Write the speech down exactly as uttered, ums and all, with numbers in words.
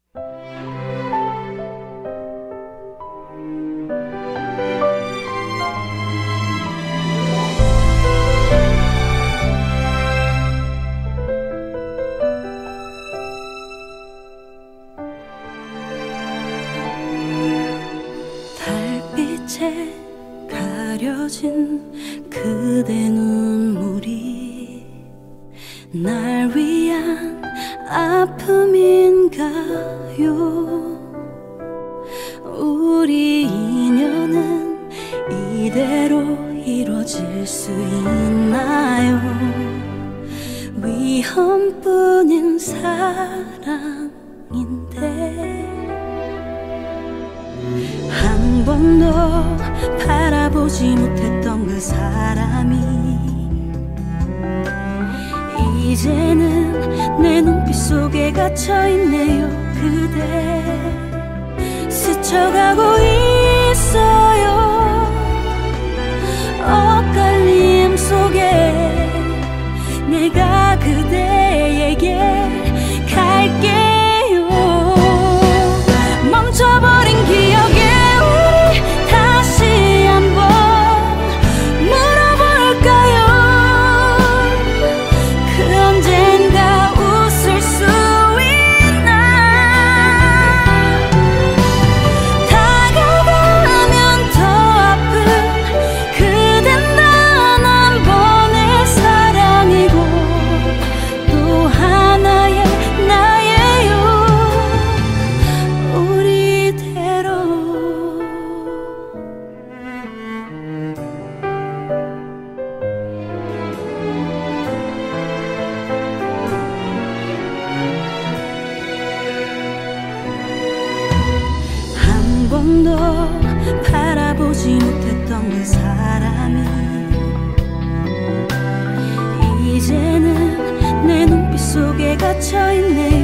달빛에 가려진 그대 눈물이 날 위한 아픔인가요? 우리 인연은 이대로 이루어질 수 있나요? 위험뿐인 사랑인데 한 번도 바라보지 못했던 그 사람이 이제는 내 눈빛 속에 갇혀있네요. 그대 스쳐가고 있어요. 엇갈림 속에 내가 그대에게 갈게요. 멈춰버린 기억에 우리 다시 한번 물어볼까요? 그 언젠가 웃을 수 있나? 다가가면 더 아픈 그댄 단 한 번의 사랑이고 또 하나의 나예요. 우리대로 한 번도 바라보지 못했던 그 사람이 이제는 내 눈빛 속에 갇혀있네요.